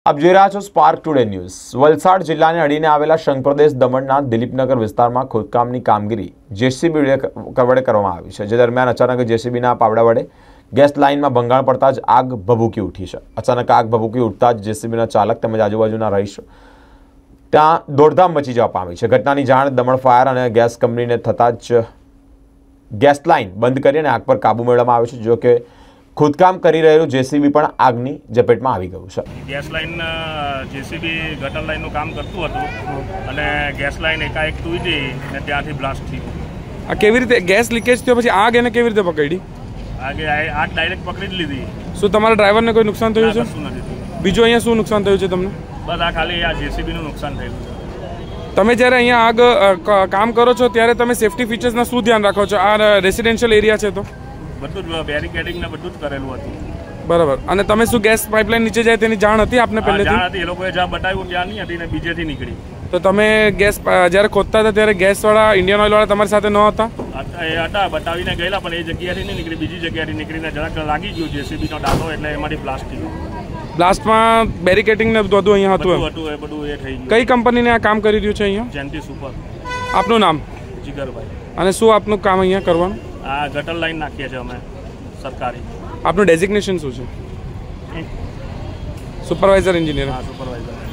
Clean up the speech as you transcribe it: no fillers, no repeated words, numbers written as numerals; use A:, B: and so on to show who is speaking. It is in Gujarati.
A: આપ જોઈ રહ્યા છો સ્પાર્ક ટુડે ન્યૂઝ। વલસાડ જિલ્લાને અડીને આવેલા શંખપ્રદેશ દમણના દિલીપનગર વિસ્તારમાં ખોદકામની કામગીરી જેસીબી વડે કરવામાં આવી છે। જે દરમિયાન અચાનક જેસીબીના પાવડા વડે ગેસ લાઇનમાં ભંગાણ પડતા જ આગ ભભૂકી ઉઠી છે। અચાનક આગ ભભૂકી ઉઠતા જ જેસીબીના ચાલક તેમજ આજુબાજુના રહીશો ત્યાં દોડધામ મચી જવા પામી છે। ઘટનાની જાણ દમણ ફાયર અને ગેસ કંપનીને થતાં જ ગેસ લાઇન બંધ કરી અને આગ પર કાબૂ મેળવવામાં આવ્યો છે। જો કે ખોદકામ કરી રહેલું જેસીબી પણ આગની ઝપેટમાં આવી ગયું છે।
B: ગેસ લાઇન જેસીબી ગટર લાઇનનું કામ કરતું હતું અને ગેસ લાઇન એકાએક તૂટી અને ત્યાંથી બ્લાસ્ટ થયું।
C: આ કેવી રીતે ગેસ લીકેજ થયો પછી આગ એને કેવી રીતે પકડી?
B: આગ ડાયરેક્ટ પકડી જ લીધી।
C: શું તમારા ડ્રાઈવરને કોઈ નુકસાન થયું છે?
B: કશું નથી થયું।
C: બીજું અહીંયા શું નુકસાન થયું છે તમને?
B: બસ આ ખાલી આ જેસીબીનું નુકસાન થયું છે।
C: તમે જ્યારે અહીંયા આગ કામ કરો છો ત્યારે તમે સેફટી ફીચર્સના શું ધ્યાન રાખો છો? આ રેસિડેન્શિયલ એરિયા છે તો
B: બધું જ બેરિકેડિંગ ને બધું જ કરેલું હતું।
C: બરાબર। અને તમે શું ગેસ પાઇપલાઇન નીચે જાય તેની જાણ હતી આપને પહેલેથી?
B: જાણ હતી, એ લોકોએ જ્યાં બતાવ્યું ત્યાં નહીં હતી ને બીજેથી નીકળી।
C: તો તમે ગેસ જ્યારે ખોદતા હતા ત્યારે ગેસવાળા ઇન્ડિયન ઓઇલવાળા તમારી સાથે ન હતા?
B: એ હતા, બતાવીને ગયેલા પણ એ જગ્યાથી નહીં નીકળી, બીજી જગ્યાથી નીકળીને જરાક લાગી ગયું જેસીબીનો ડાલો એટલે એમાંથી બ્લાસ્ટ થયું।
C: બ્લાસ્ટમાં બેરિકેડિંગ ને બધું અહીંયા હતું?
B: એ બધું એ થઈ ગયું।
C: કઈ કંપનીને આ કામ કરી રહ્યું છે અહીંયા?
B: જયંતિ સુપર।
C: આપનું નામ?
B: જીગરભાઈ।
C: અને શું આપનું કામ અહીંયા કરવાનું?
B: આ ગટર લાઈન નાખીએ છીએ અમે સરકારી।
C: આપનું ડેઝિગ્નેશન શું છે? Supervisor engineer?
B: હા, સુપરવાઇઝર।